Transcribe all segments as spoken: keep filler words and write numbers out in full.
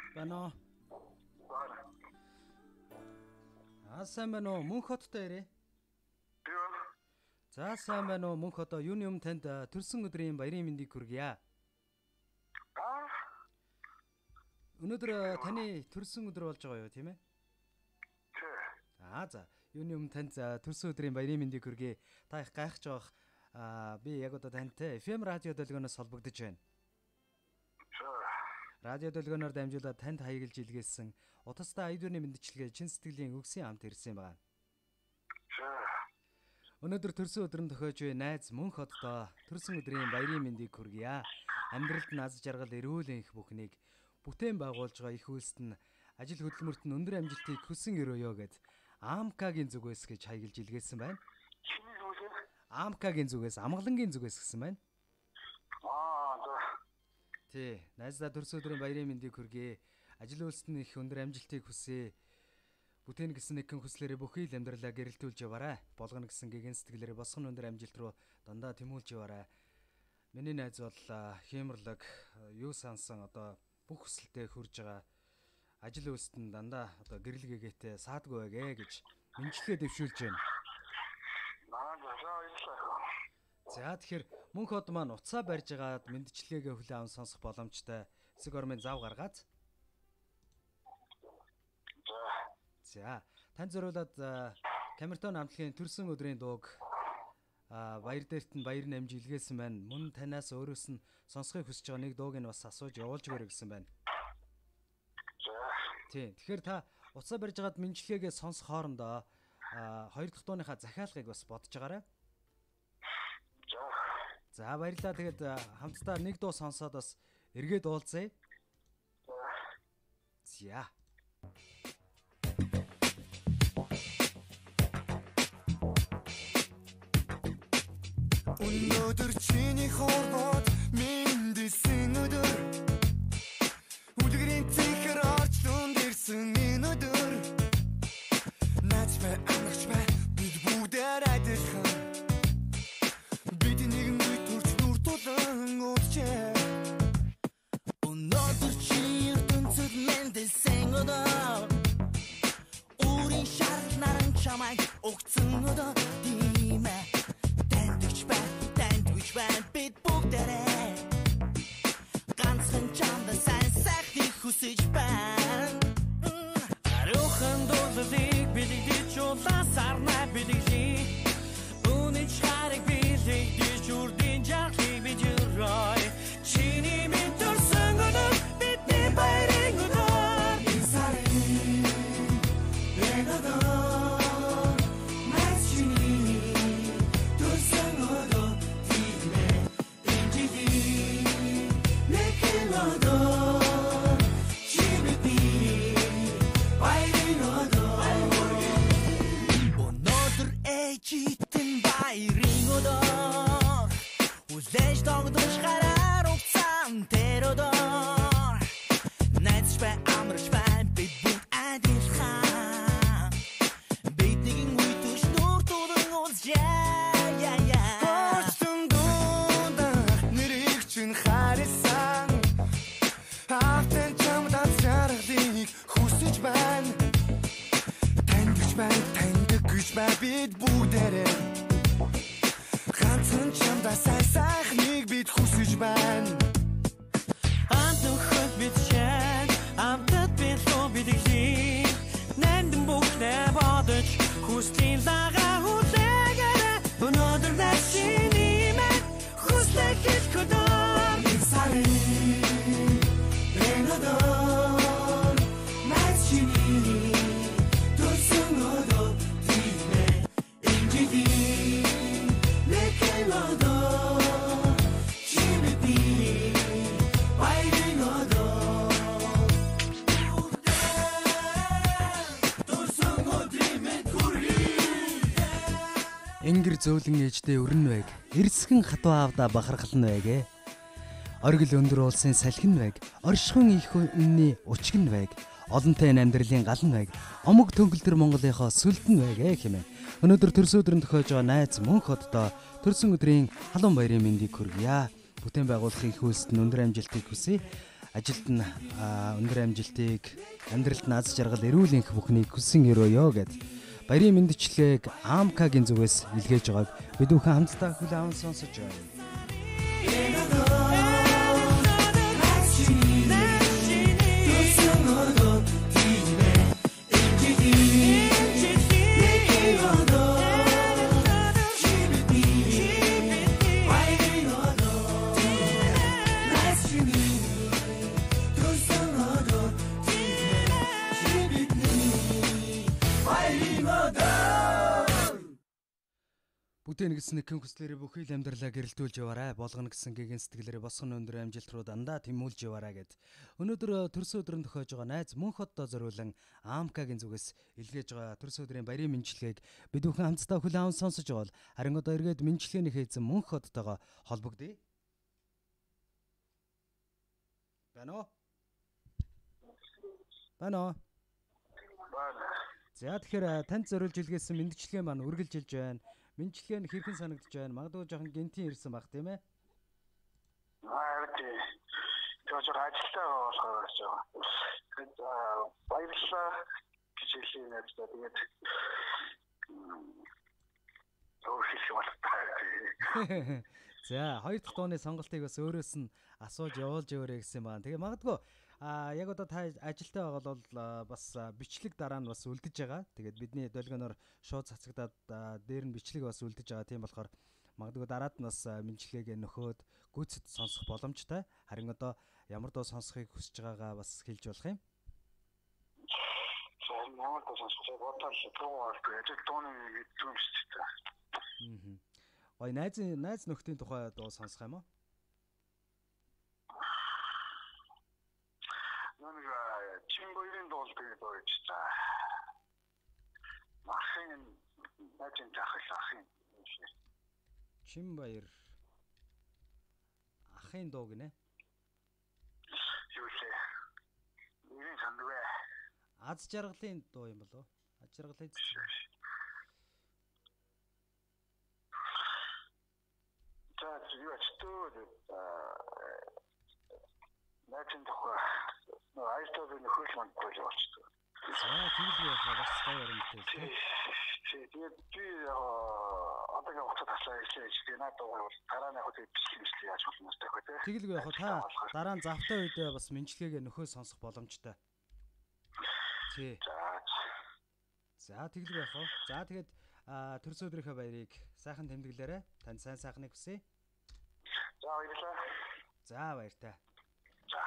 Бано. Аа сайн байна уу? Мөнх хоттой ирээ. Юу? За сайн байна уу? Мөнх хотоо юуны өмнө танд төрсөн өдрийн баярын мэндийг хүргье. Аа. Өнөөдөр таны төрсөн өдөр болж байгаа юу, тийм ээ? Тий. Аа за. Юуны өмнө танд төрсөн өдрийн баярын мэндийг хүргэе. Та их гайхаж байгаа. Аа би яг одоо тантай эф эм радио долгионоос холбогдож байна. Радио долгионоор дамжуулаад танд хаяглаж илгээсэн утастай аюулны мэдчилгээ чин сэтгэлийн өгсөн хамт ирсэн байгаа. Өнөөдөр төрсөн өдөр нь тохиож буй найз Мөнх хотдоо төрсөн өдрийн баярын мэндийг хүргье. Амьдралд нь аз жаргал эрүүл энх бүхнийг бүтээн байгуулж байгаа их үйлсэд нь ажил хөдөлмөрт нь өндөр амжилтыг хүсэн өрөөё гэд АМК-гийн зүгээс гэж хаяглаж илгээсэн байна. АМК-гийн зүгээс, амгалангийн зүгээс гэсэн байна. Аа за. Тий, найздаа төрсөн өдрийн баярын мэндийг хүргэе. Ажил үйлсэд нь их өндөр амжилтыг хүсье. Бүтээн гэсэн нэгэн хүслээрээ бүхий л амьдралаа гэрэлтүүлж яваарай. Болгоно гэсэн гэгэн сэтгэлээрээ босгон өндөр амжилт руу дандаа тэмүүлж яваарай. Миний найз бол хямрлаг, юу сансан одоо бүх хүсэлтэд хүрж байгаа. Ажил үйлсэд нь дандаа одоо гэрэл гэгээтэй саадгүй байгээ гэж мэнчилгээ дэвшүүлж байна. Аа за. За тэгэхээр Мөнх хот маань уцаа барьж агаад мэдчилгээгээ хүлээн аван сонсох боломжтой. Эсэг ормын зав гаргаад. За, тань зориулаад Камертон хамтлагийн төрсөн өдрийн дууг баяр дээрт нь баяр намж илгээсэн байна. Мөн танаас өөрөөс нь сонсохыг хүсэж байгаа нэг дууг нь бас асууж явуулж өгөөрэй гэсэн байна. Тийм. Тэгэхээр та уцаа барьж агаад мэдчилгээгээ сонсох хоорондоо хоёр дахь дууныхаа захиалгыг бас бодож агаарай. За баярлалаа. Тэгээд хамтдаа нэг дуу сонсоод бас эргээд уулзъя. За. Өнөөдөр чиний хорвоод мэндэлсэн өдөр үлгэрийн цэхэр орч дунд ирсэн энэ өдөр наач бай амарч бай бид бүгдээр адилхан бид нэгэн үед төрч нүр тулан уулзчээ өнөөдөр чи ертөнцөд мэндэлсэн өдөр өөрийн шар наран чамайг өгцөн өдөр тийм ээ бид бүгдээрээ ганцхан чамд сайн сайхныг хүсэж байна. Арухан дуулыг бэлэгдэж улаасарнаа бэлэглэе. Үнэч хариг бэлэгдэж үрдийн жаргалыг бид өрөй. Чиний минь төрсөн өдөр бидний баярын өдөр. Энэ сарын энэ өдөр маш чиний төрсөн өдөр. Читэн баярын өдөр үлээж тогтож гараар уцаан тэр өдөр найдаж бай амарч бай бид бүгд адилхан бид нэгэн үе төрч нүр тулан уулзъя Хөрсөн дундах нэрийг чинь харсан автан чамд аз жаргалыг хүсэж байна тандж бай бид бүгдээрээ ганцхан чамдаа сайн сайхныг бид хүсэж байна. Антохот бид чад амтад бид лоо бидэглээ. Нандин бүхнээ бодож хүслийн лагаа хүлээгээрээ өнөөдөр начиний мэд хүслэх гэж хөдөр. Энэ сарын энэ өдөр начиний төрсөн өдөр. Энгэр зөөлөн ээждээ өрн байг, эрсгэн хатуу аавда бахархалн байгэ. Оргил өндөр улсын салхин байг, оршихуун их үнний учгин байг, олонтой амьдралын галан байг, омог төнгөлдөр Монголынхоо сүлдэн байгэ хэмээн. Өнөөдөр төрсөн өдрөнд тохиож байгаа найз Мөнх хотдоо төрсөн өдрийн халуун баярын мэндийг хүргье. Бүтээн байгуулахын их үйлсэд өндөр амжилтыг хүсье. ажилд нь өндөр амжилтыг, амьдралд нь аз жаргал, эрүүл энх бүхнийг хүссэн өрөөё гэд баярын мэндчлэгийг АМК-гийн зүгээс илгээж байгааг бид бүхэн хамтдаа хүлээн аван сонсож байна. Бүтээн гэсэн нэгэн хүслээрээ бүхий л амьдралаа гэрэлтүүлж яваарай. Болгоно гэсэн гэгэн сэтгэлээрээ босгон өндөр амжилт руу дандаа тэмүүлж яваарай гэд. Өнөөдөр төрс өдрөнд тохиож байгаа найз мөнх хотдоо зориулан АМК-гийн зүгээс илгээж байгаа төрс өдрийн баярын мэндчилгээг бид бүхэн хамтдаа хүлээн аван сонсож байгаа бол харин одоо эргээд мэндчилгээний хийсэн мөнх хотдоогоо холбогдъё. Байна уу? Байна уу? За тэгэхээр танд зориулж илгээсэн мэндчилгээ маань үргэлжилж байна. Мэндчилгээ нь хэрхэн санагдаж байна? Магадгүй жоохон гинтийн ирсэн баг тийм ээ? Аа тий. Тэр жоо ажилтаа болохоор гэж байна. Тэгээд баярлалаа гэж хэлсэн юм да. Тэгээд өөрөөх болтой. За хоёр дахь дууны сонголтыг бас өөрөөс нь асууж явуулж өгөөрэй гэсэн байна. Тэгээ магадгүй а яг одоо та ажилтаа байгаа бол бас бичлэг дараа нь бас үлдэж байгаа. Тэгээд бидний долгионоор шууд цацагдаад дээр нь бичлэг бас үлдэж байгаа. Тийм болохоор магадгүй дараад нь бас мэндчилгээг нөхөөд гүйцэд сонсох боломжтой. Харин одоо ямар дуу сонсохыг хүсэж байгаагаа бас хэлж болох юм. За ямар дуу сонсохыг бодож байгаа ажил дууны юм шүү дээ. Аа. Ой найз найз нөхдийн тухай дуу сонсох юм уу? Нэг чимбойрын дуулдаг дууж та. Махын найзын захал ахын. Чимбойр ахын дуу гинэ. Юу вэ? Нэрийн сандвэ. Аз жаргалын дуу юм болов? Аз жаргалын За юу ч тоо найзын тухай айстод нөхөж мандаж болчихсон. За тийм л бас гоё юм тийм. Тэгээд би одоо гоо тасаа хийж гэнэ даа дараа нь яг бичлэгчлээ яаж болно гэдэг үү те. Тэгэлгүй яг та дараа нь завтай үедээ бас мэндчилгээгээ нөхөө сонсох боломжтой. Тий. За тэгэлгүй яг. За тэгээд төрс өдрийнхөө баярыг сайхан тэмдэглээрэй. Танд сайн сайхныг хүсье. За баярлалаа. За баяртай. За.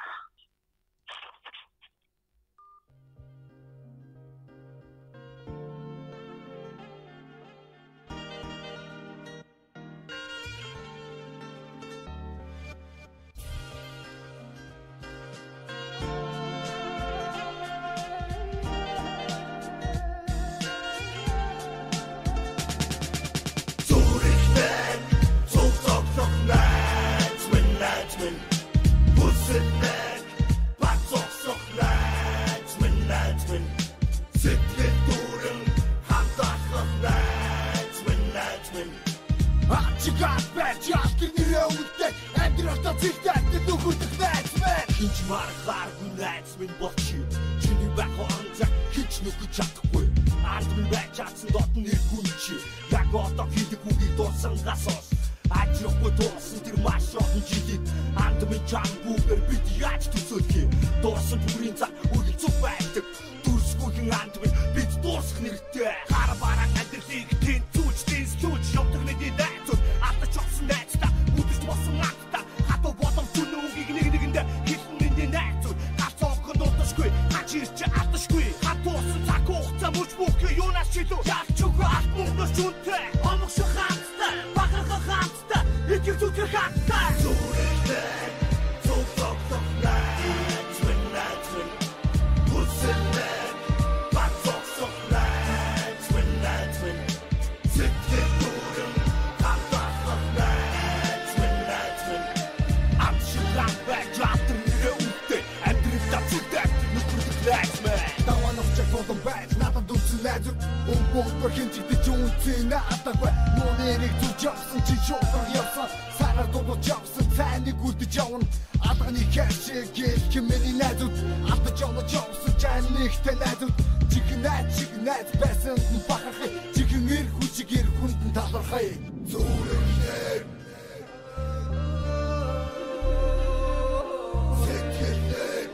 жолоо жовсон жанигтэй найзууд чигнэт чигнэт байсан бахархай чигэн ир хүчиг ир хүндэн талархай зүрхнэр сэтгэлээ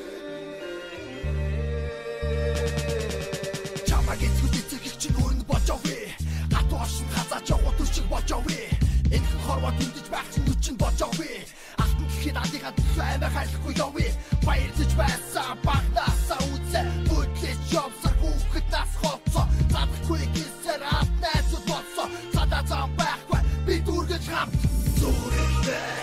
чамаг эцгүүд эцэг чинь өрн божоогүй хатуушин хазаач яваа төрчиг божоогүй энэ хорвоо тэмдэж байх чинь нүчин божоогүй алтан гэхэд адыгаа аймаа хайлахгүй явъя баярлаж байсан багнасаа үзээ бүтлэж явсар хүүхэд нас хоцоо задахгүй гисэр атнаас боцоо задаа зам байхгүй би дүргэж хам зүрхнээ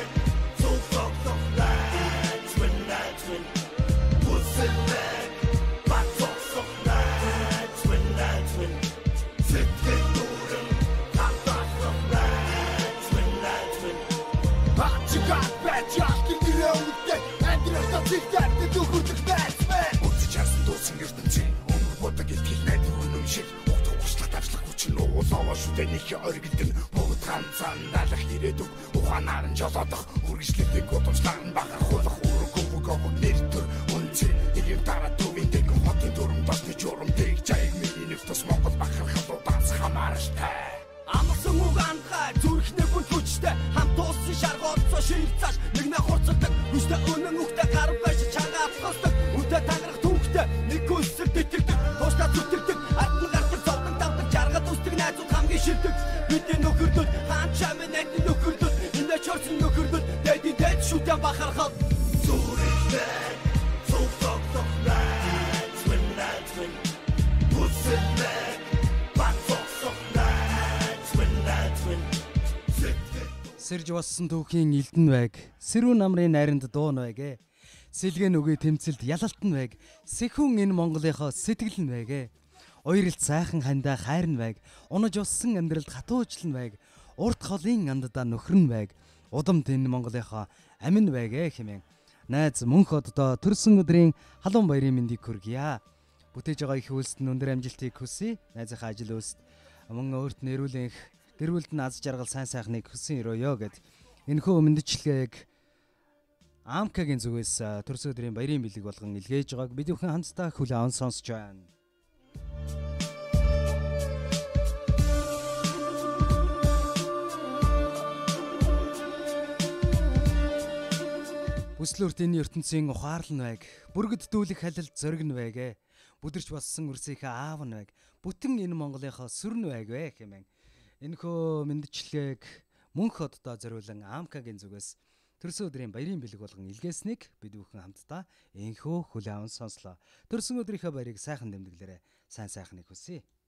зүрхнээ twin night twin бүсэлээ батсохнаа twin night twin сэтгэл дүүрэн хатаахнаа twin night twin бачгаа бачгаа гэрээ үдээ андрахта зигтар дүүргэх бацмэн үгүй часан дуусан гэрдэнцэн өнгө бодог итгэл найдвар үнэн шиг утга ушлах тавчлах хүчин уулаа шүтэнийх оргидэн бүгд ганцхан налах ирээдүг ухаанаар нь жолоодох үргэлжлэлтийг удамшлаар нь бахархуулах үргөв гов нэртөр үнцэ ийм дараа төвийн дэг хотын дүрм басны журам дэг чайг миний нэвтс Монгол бахархалуудаас хамааралтай амарсан угаанхай зүрхнээ гүн хүчтэй хамт уусан шаргоолцоо ширцааш нэг нэ хурцдаг хүчтэй өнөн үхтэй гар байж чангаа атгасдаг үнтэй тангарах түүхтэй нэг хүсэл тэтгдэг тууштай зүтгэдэг ард нь гардаг зовлон давдаг жаргал үсдэг найзууд хамгийн шилдэг бидний нөхөрлөл хаанчаа минь найдны нөхөрлөл энэ чорсон нөхөрлөл дэди дэд шүтэн бахархал зүрхнээ зүрхнээ twin night twin бүсэлээ Сэрж болсон түүхийн элдэн байг сэрүүн намрын найранд дуун байгэ сэлгэн үгүй тэмцэлд ялалтан байг сэхүүн энэ Монголынхоо сэтгэл нь байгэ ойролт сайхан хандаа хайрн байг унаж уссан амьдралд хатуужлан байг урт холын анддаа нөхрөн байг удамд энэ Монголынхоо амин байгэ хэмээн найз мөнх оддоо төрсөн өдрийн халуун баярын мэндийг хүргье. Бүтээж байгаа их үйлсэд өндөр амжилтыг хүсье. Найзынхаа ажил үйлсэд мөн өөрт нэрүүлэнх гэр бүлд нь аз жаргал сайн сайхныг хүсэн өрөөё гэд энэхүү мэдчилгээг Амкагийн зүгээс төрсөн өдрийн баярын бэлэг болгон илгээж байгааг бид бүхэн хамтдаа хүлээн аван сонсож байна. Бүслүрт энэ ертөнцийн ухаарлан байг бүргэд дүүлэх халил зориг нь байгэ бүдэрч болсон үрсийнхээ аав нь байг бүтэн энэ Монголынхоо сүрн байг вэ хэмээн энэхүү мэдчилгээг мөнх оддоо зориулан Амкагийн зүгээс төрсөн өдрийн баярын бэлэг болгон илгээснийг бид бүхэн хамтдаа энхүү хүлээн аван сонслоо. Төрсөн өдрийнхөө баярыг сайхан дэмдэглээрэй. Сайн сайхныг хүсье.